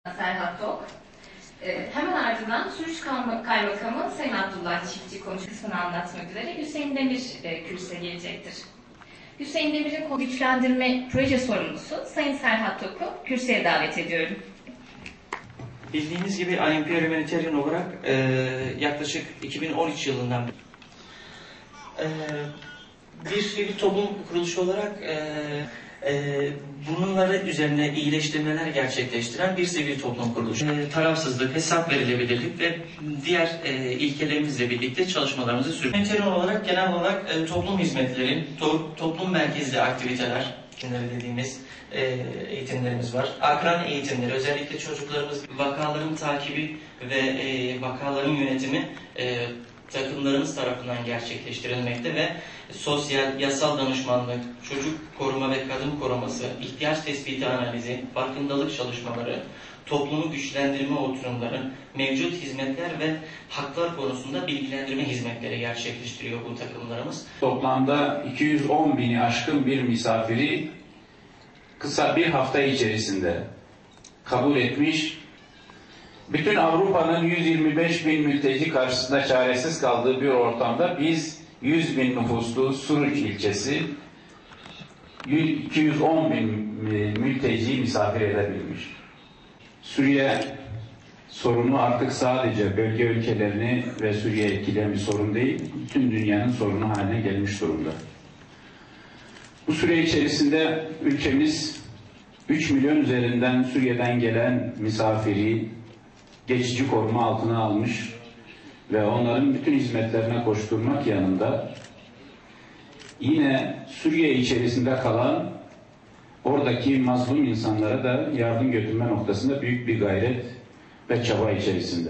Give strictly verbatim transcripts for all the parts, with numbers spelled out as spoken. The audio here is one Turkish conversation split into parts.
Serhat Tok. Ee, hemen ardından Suruç Kaymakamı Sayın Abdullah Çiftçi konuşma kısmını anlatmak üzere Hüseyin Demir e, kürsüye gelecektir. Hüseyin Demir'in konu güçlendirme proje sorumlusu Sayın Serhat Tok'u kürsüye davet ediyorum. Bildiğiniz gibi I M P Humanitarian olarak e, yaklaşık iki bin on üç yılından e, bir sivil toplum kuruluşu olarak e, e, bunları üzerine iyileştirmeler gerçekleştiren bir sivil toplum kuruluşu. E, tarafsızlık, hesap verilebilirlik ve diğer e, ilkelerimizle birlikte çalışmalarımızı sürdürüyoruz. Humanitarian olarak genel olarak e, toplum hizmetleri, to toplum merkezli aktiviteler dediğimiz e, eğitimlerimiz var. Akran eğitimleri, özellikle çocuklarımız vakaların takibi ve e, vakaların yönetimi e, takımlarımız tarafından gerçekleştirilmekte ve sosyal, yasal danışmanlık, çocuk koruma ve kadın koruması, ihtiyaç tespiti analizi, farkındalık çalışmaları, toplumu güçlendirme oturumları, mevcut hizmetler ve haklar konusunda bilgilendirme hizmetleri gerçekleştiriyor bu takımlarımız. Toplamda iki yüz on bini aşkın bir misafiri kısa bir hafta içerisinde kabul etmiş. Bütün Avrupa'nın yüz yirmi beş bin mülteci karşısında çaresiz kaldığı bir ortamda biz yüz bin nüfuslu Suruç ilçesi iki yüz on bin mülteci misafir edebilmiş. Suriye sorunu artık sadece bölge ülkelerini ve Suriye etkileyen bir sorun değil, bütün dünyanın sorunu haline gelmiş durumda. Bu süre içerisinde ülkemiz üç milyon üzerinden Suriye'den gelen misafiri geçici koruma altına almış ve onların bütün hizmetlerine koşturmak yanında yine Suriye içerisinde kalan oradaki mazlum insanlara da yardım götürme noktasında büyük bir gayret ve çaba içerisinde.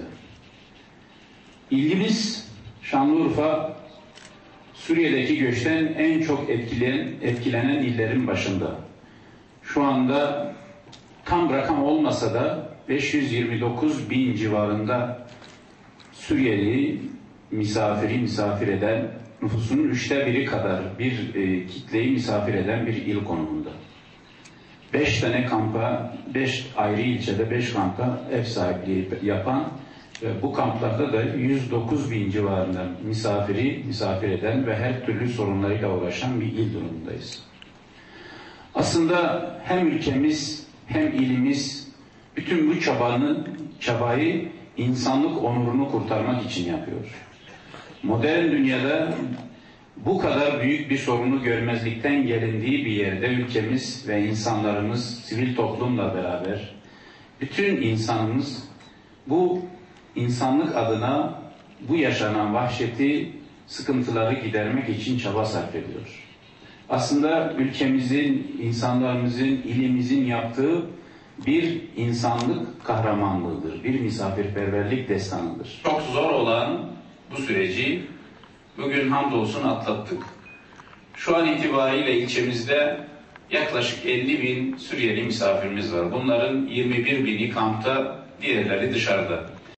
İlgimiz Şanlıurfa, Suriye'deki göçten en çok etkileyen, etkilenen illerin başında. Şu anda tam rakam olmasa da beş yüz yirmi dokuz bin civarında Suriyeli misafiri misafir eden, nüfusunun üçte biri kadar bir e, kitleyi misafir eden bir il konumunda. Beş tane kampa, beş ayrı ilçede beş kampa ev sahipliği yapan ve bu kamplarda da yüz dokuz bin civarında misafiri misafir eden ve her türlü sorunlarıyla uğraşan bir il durumundayız. Aslında hem ülkemiz hem ilimiz bütün bu çabanın, çabayı insanlık onurunu kurtarmak için yapıyor. Modern dünyada bu kadar büyük bir sorunu görmezlikten gelindiği bir yerde ülkemiz ve insanlarımız sivil toplumla beraber bütün insanımız bu insanlık adına bu yaşanan vahşeti, sıkıntıları gidermek için çaba sarf ediyor. Aslında ülkemizin, insanlarımızın, ilimizin yaptığı bir insanlık kahramanlığıdır, bir misafirperverlik destanıdır. Çok zor olan bu süreci bugün hamdolsun atlattık. Şu an itibariyle ilçemizde yaklaşık elli bin Suriyeli misafirimiz var. Bunların yirmi bir bini kampta, diğerleri dışarıda.